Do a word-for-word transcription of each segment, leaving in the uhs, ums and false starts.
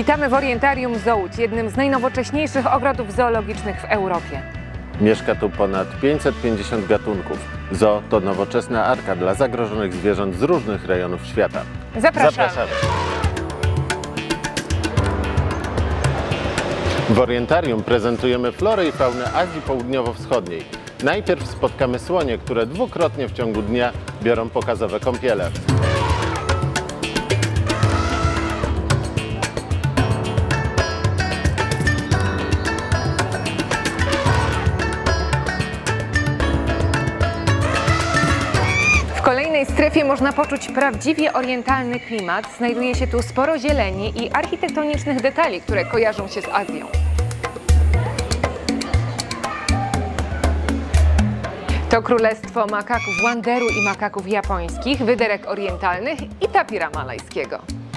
Witamy w Orientarium Zoo Łódź, jednym z najnowocześniejszych ogrodów zoologicznych w Europie. Mieszka tu ponad pięćset pięćdziesiąt gatunków. Zoo to nowoczesna arka dla zagrożonych zwierząt z różnych rejonów świata. Zapraszamy. Zapraszamy. W Orientarium prezentujemy florę i faunę Azji Południowo-Wschodniej. Najpierw spotkamy słonie, które dwukrotnie w ciągu dnia biorą pokazowe kąpiele. W kolejnej strefie można poczuć prawdziwie orientalny klimat. Znajduje się tu sporo zieleni i architektonicznych detali, które kojarzą się z Azją. To królestwo makaków wanderu i makaków japońskich, wyderek orientalnych i tapira malajskiego.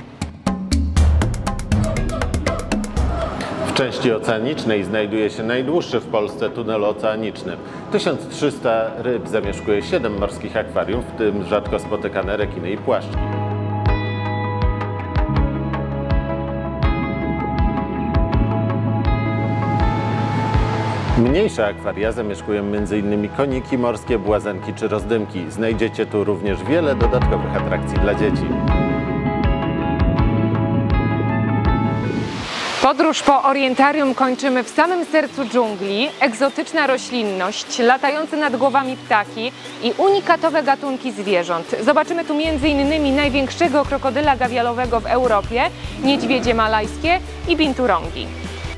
W części oceanicznej znajduje się najdłuższy w Polsce tunel oceaniczny. tysiąc trzysta ryb zamieszkuje siedem morskich akwariów, w tym rzadko spotykane rekiny i płaszczki. Mniejsze akwaria zamieszkują między innymi koniki morskie, błazenki czy rozdymki. Znajdziecie tu również wiele dodatkowych atrakcji dla dzieci. Podróż po Orientarium kończymy w samym sercu dżungli. Egzotyczna roślinność, latające nad głowami ptaki i unikatowe gatunki zwierząt. Zobaczymy tu między innymi największego krokodyla gawialowego w Europie, niedźwiedzie malajskie i binturongi.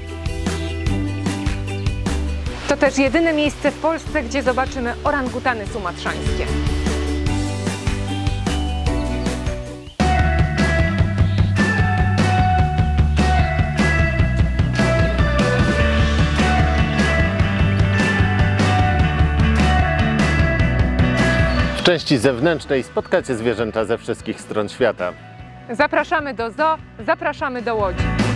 To też jedyne miejsce w Polsce, gdzie zobaczymy orangutany sumatrzańskie. W części zewnętrznej spotkacie zwierzęta ze wszystkich stron świata. Zapraszamy do zoo, zapraszamy do Łodzi.